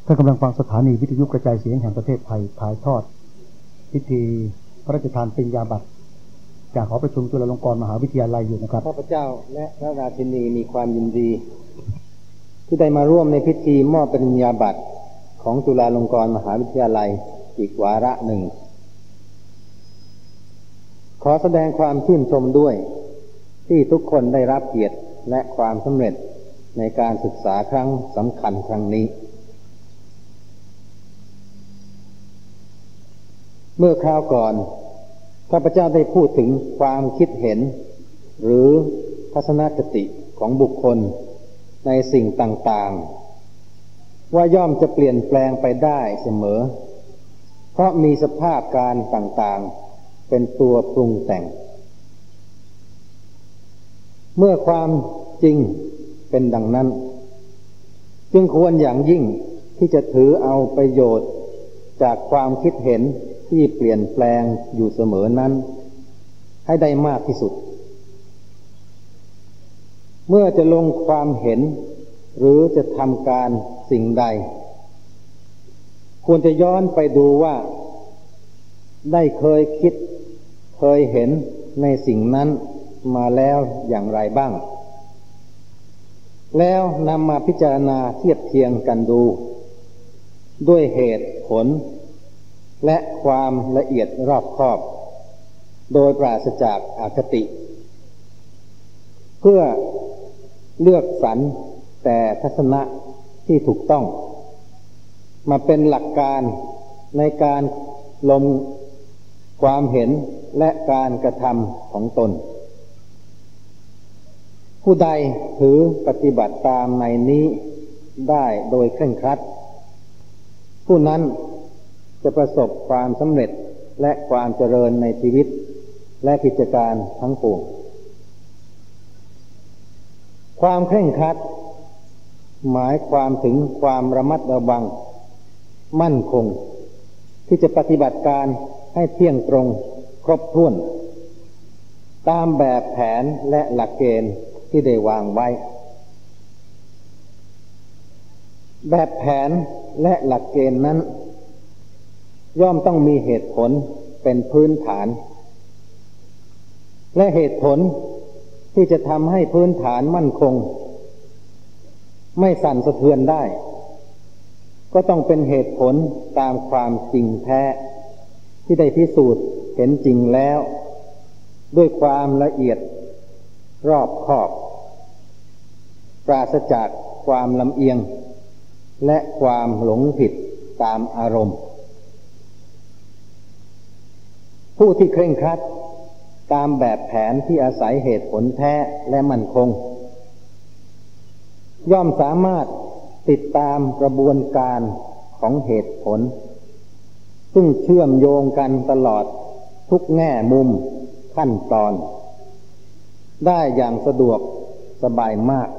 ท่านกำลังฟังสถานีวิทยุกระจายเสียงแห่งประเทศไทยถ่ายทอดพิธีพระราชทานปริญญาบัตรจากหอประชุมจุฬาลงกรณ์มหาวิทยาลัยอยู่นะครับข้าพเจ้าและพระราชินีมีความยินดีที่ได้มาร่วมในพิธีมอบปริญญาบัตรของจุฬาลงกรณ์มหาวิทยาลัยอีกวาระหนึ่งขอแสดงความชื่นชมด้วยที่ทุกคนได้รับเกียรติและความสำเร็จในการศึกษาครั้งสำคัญครั้งนี้เมื่อคราวก่อนข้าพเจ้าได้พูดถึงความคิดเห็นหรือทัศนคติของบุคคลในสิ่งต่างๆว่าย่อมจะเปลี่ยนแปลงไปได้เสมอเพราะมีสภาพการต่างๆเป็นตัวปรุงแต่งเมื่อความจริงเป็นดังนั้นจึงควรอย่างยิ่งที่จะถือเอาประโยชน์จากความคิดเห็นที่เปลี่ยนแปลงอยู่เสมอนั้นให้ได้มากที่สุดเมื่อจะลงความเห็นหรือจะทำการสิ่งใดควรจะย้อนไปดูว่าได้เคยคิดเคยเห็นในสิ่งนั้นมาแล้วอย่างไรบ้างแล้วนำมาพิจารณาเทียบเทียงกันดูด้วยเหตุผลและความละเอียดรอบคอบโดยปราศจากอคติเพื่อเลือกสรรแต่ทัศนะที่ถูกต้องมาเป็นหลักการในการลงความเห็นและการกระทำของตนผู้ใดถือปฏิบัติตามในนี้ได้โดยเคร่งครัดผู้นั้นจะประสบความสำเร็จและความเจริญในชีวิตและกิจการทั้งปวงความเคร่งครัดหมายความถึงความระมัดระวังมั่นคงที่จะปฏิบัติการให้เที่ยงตรงครบถ้วนตามแบบแผนและหลักเกณฑ์ที่ได้วางไว้แบบแผนและหลักเกณฑ์นั้นย่อมต้องมีเหตุผลเป็นพื้นฐานและเหตุผลที่จะทำให้พื้นฐานมั่นคงไม่สั่นสะเทือนได้ก็ต้องเป็นเหตุผลตามความจริงแท้ที่ได้พิสูจน์เห็นจริงแล้วด้วยความละเอียดรอบคอบปราศจากความลำเอียงและความหลงผิดตามอารมณ์ผู้ที่เคร่งครัดตามแบบแผนที่อาศัยเหตุผลแท้และมั่นคงย่อมสามารถติดตามกระบวนการของเหตุผลซึ่งเชื่อมโยงกันตลอดทุกแง่มุมขั้นตอนได้อย่างสะดวกสบายมาก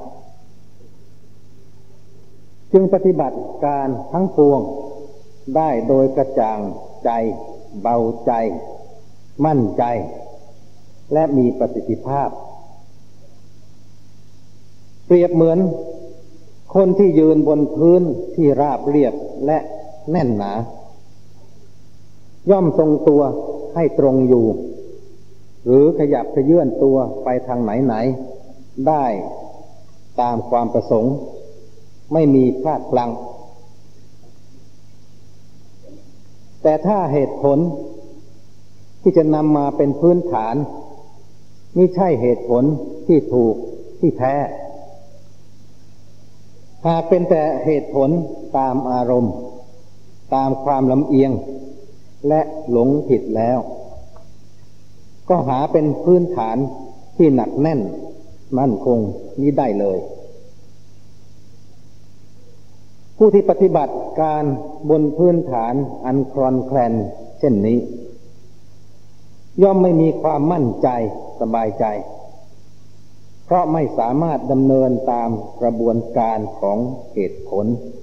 จึงปฏิบัติการทั้งปวงได้โดยกระจ่างใจเบาใจมั่นใจและมีประสิทธิภาพเปรียบเหมือนคนที่ยืนบนพื้นที่ราบเรียบและแน่นหนาย่อมทรงตัวให้ตรงอยู่หรือขยับขยื่นตัวไปทางไหนๆได้ตามความประสงค์ไม่มีพลาดพลั้งแต่ถ้าเหตุผลที่จะนำมาเป็นพื้นฐานมิใช่เหตุผลที่ถูกที่แท้หากเป็นแต่เหตุผลตามอารมณ์ตามความลำเอียงและหลงผิดแล้วก็หาเป็นพื้นฐานที่หนักแน่นมั่นคงมิได้เลยผู้ที่ปฏิบัติการบนพื้นฐานอันคลอนแคลนเช่นนี้ย่อมไม่มีความมั่นใจสบายใจเพราะไม่สามารถดำเนินตามกระบวนการของเหตุผล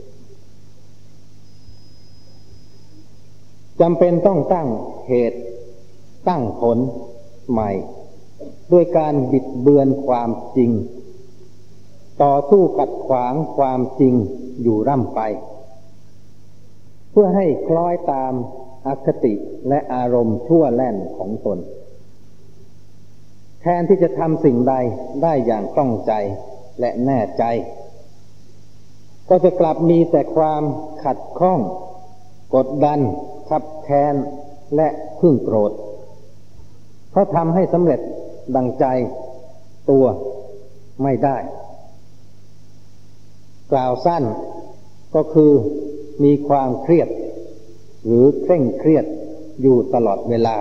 จำเป็นต้องตั้งเหตุตั้งผลใหม่ด้วยการบิดเบือนความจริงต่อสู้ขัดขวางความจริงอยู่ร่ำไปเพื่อให้คล้อยตามอคติและอารมณ์ชั่วแล่นของตนแทนที่จะทำสิ่งใดได้อย่างต้องใจและแน่ใจก็จะกลับมีแต่ความขัดข้องกดดันคับแค้นและพึ่งโกรธเพราะทำให้สำเร็จดังใจตัวไม่ได้กล่าวสั้นก็คือมีความเครียดหรือเคร่งเครียดอยู่ตลอดเวลา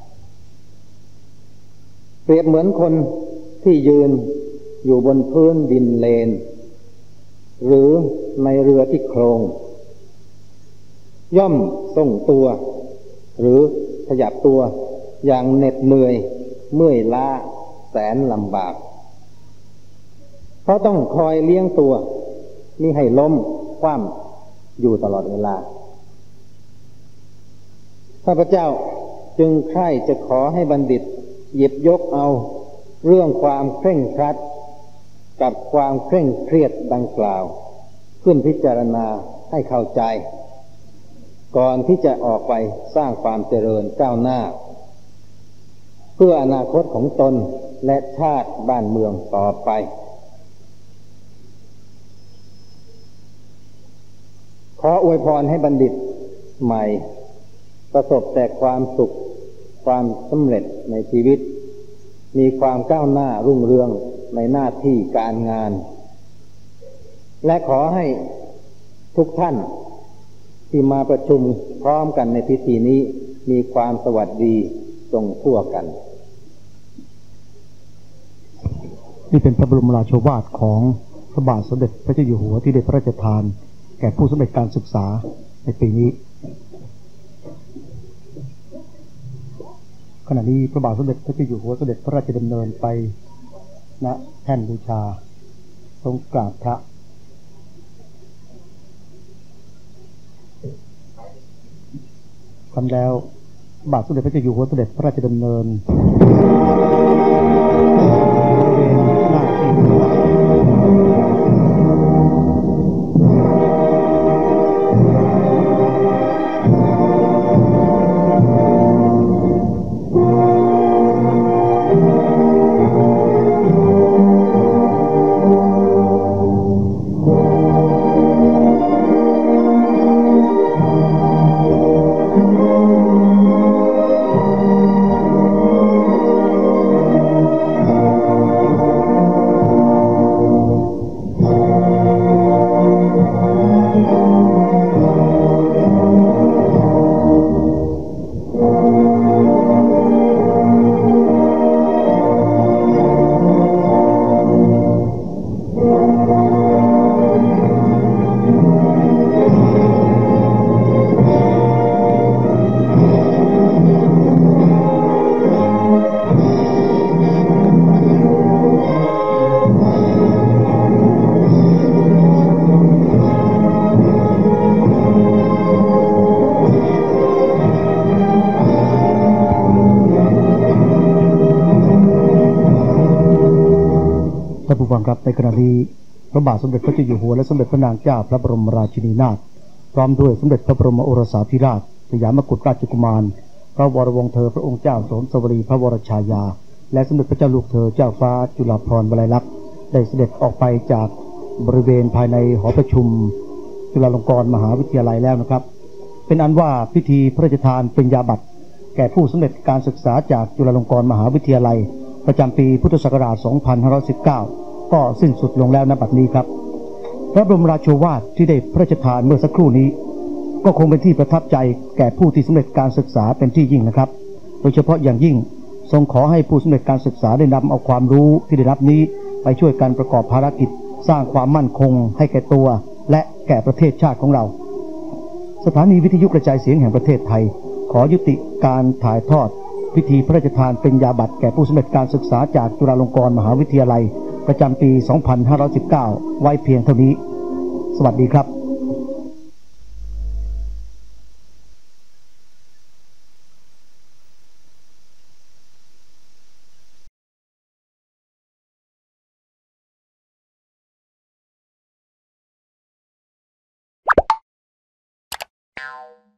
เปรียบเหมือนคนที่ยืนอยู่บนพื้นดินเลนหรือในเรือที่โคลงย่อมทรงตัวหรือขยับตัวอย่างเหน็ดเหนื่อยเมื่อยล้าแสนลำบากเพราะต้องคอยเลี้ยงตัวมิให้ล้มคว่ำอยู่ตลอดเวลาข้าพเจ้าจึงใคร่จะขอให้บัณฑิตหยิบยกเอาเรื่องความเคร่งครัดกับความเคร่งเครียดดังกล่าวขึ้นพิจารณาให้เข้าใจก่อนที่จะออกไปสร้างความเจริญก้าวหน้าเพื่ออนาคตของตนและชาติบ้านเมืองต่อไปขออวยพรให้บัณฑิตใหม่ประสบแต่ความสุขความสำเร็จในชีวิตมีความก้าวหน้ารุ่งเรืองในหน้าที่การงานและขอให้ทุกท่านที่มาประชุมพร้อมกันในพิธีนี้มีความสวัสดีจงทั่วกันนี่เป็นพระบรมราโชวาทของพระบาทสมเด็จพระเจ้าอยู่หัวที่ได้พระราชทานแก่ผู้สำเร็จการศึกษาในปีนี้ขณะนี้พระบาทสมเด็จพระเจ้าอยู่หัวเสด็จพระราชดำเนินไปณแท่นบูชาทรงกราบพระคำแล้วพระบาทสมเด็จพระเจ้าอยู่หัวเสด็จพระราชดำเนินบริเวณหน้าที่ในขณะนี้พระบาทสมเด็จพระเจ้าอยู่หัวและสมเด็จพระนางเจ้าพระบรมราชินีนาถพร้อมด้วยสมเด็จพระบรมโอรสาธิราชสยามกุฎราชกุมารพระวรวงศ์เธอพระองค์เจ้าโสมสวรีพระวรชายาและสมเด็จพระเจ้าลูกเธอเจ้าฟ้าจุฬาภรณ์วลัยลักษณ์ได้เสด็จออกไปจากบริเวณภายในหอประชุมจุฬาลงกรณ์มหาวิทยาลัยแล้วนะครับเป็นอันว่าพิธีพระราชทานปริญญาบัตรแก่ผู้สำเร็จการศึกษาจากจุฬาลงกรณ์มหาวิทยาลัยประจำปีพุทธศักราช 2519 ก็สิ้นสุดลงแล้วณบัดนี้ครับพระบรมราโชวาทที่ได้พระราชทานเมื่อสักครู่นี้ก็คงเป็นที่ประทับใจแก่ผู้ที่สำเร็จการศึกษาเป็นที่ยิ่งนะครับโดยเฉพาะอย่างยิ่งทรงขอให้ผู้สำเร็จการศึกษาได้นำเอาความรู้ที่ได้รับนี้ไปช่วยกันประกอบภารกิจสร้างความมั่นคงให้แก่ตัวและแก่ประเทศชาติของเราสถานีวิทยุกระจายเสียงแห่งประเทศไทยขอยุติการถ่ายทอดพิธีพระราชทานปริญญาบัตรแก่ผู้สำเร็จการศึกษาจากจุฬาลงกรณ์มหาวิทยาลัยประจำปี 2519 ไว้เพียงเท่านี้สวัสดีครับ Meow.